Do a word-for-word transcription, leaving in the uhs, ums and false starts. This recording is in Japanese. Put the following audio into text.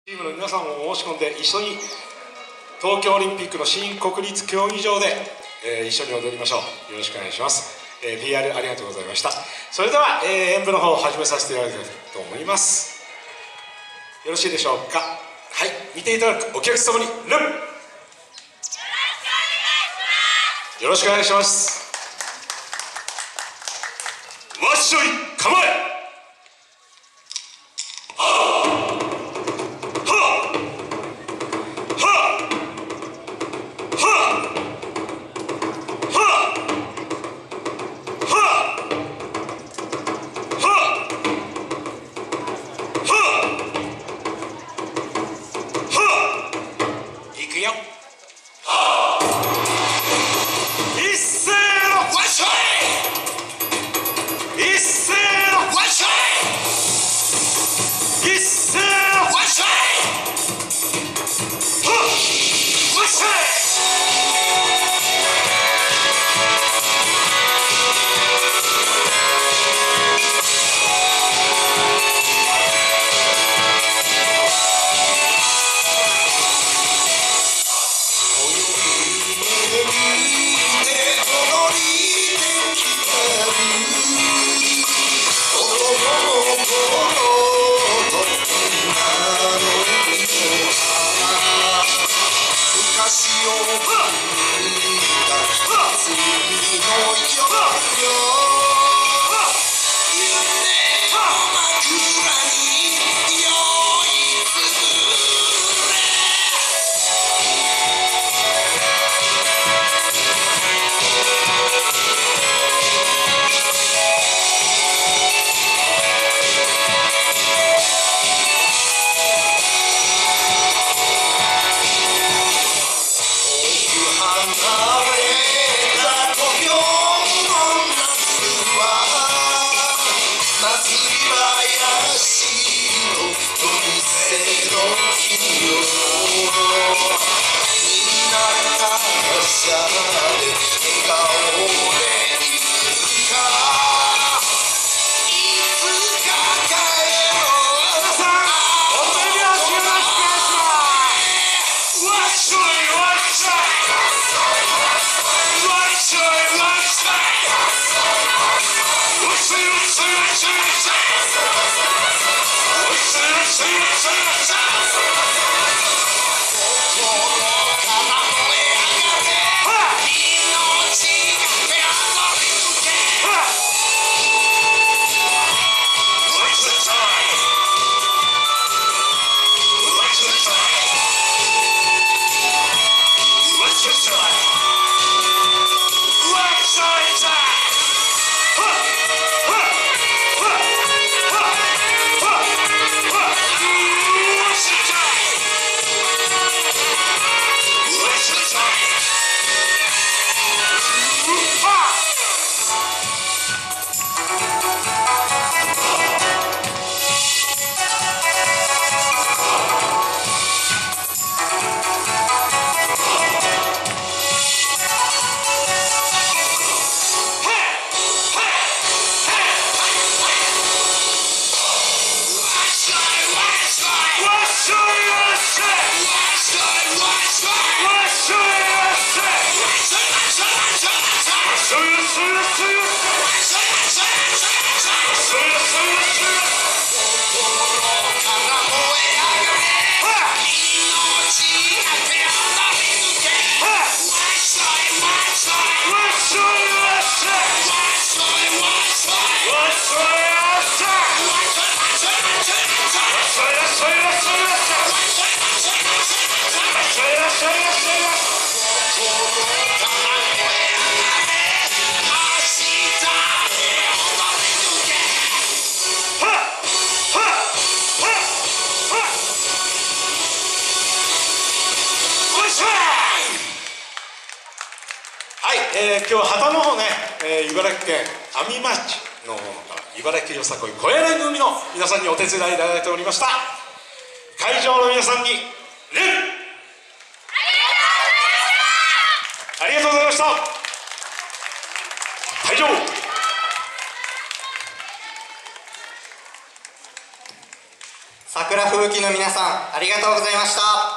チームの皆さんも申し込んで一緒に東京オリンピックの新国立競技場で、えー、一緒に踊りましょう。よろしくお願いします。えー、ピーアール ありがとうございました。それでは、えー、演舞の方を始めさせていただきたいと思います。よろしいでしょうか。はい、見ていただくお客様に礼。よろしくお願いします。わっしょい構え。えー、今日旗の方ね、えー、茨城県阿見町の方から茨城よさこい小屋根組の皆さんにお手伝いいただいておりました。会場の皆さんに礼。ありがとうございました。会場。 桜吹雪のの皆さんありがとうございました。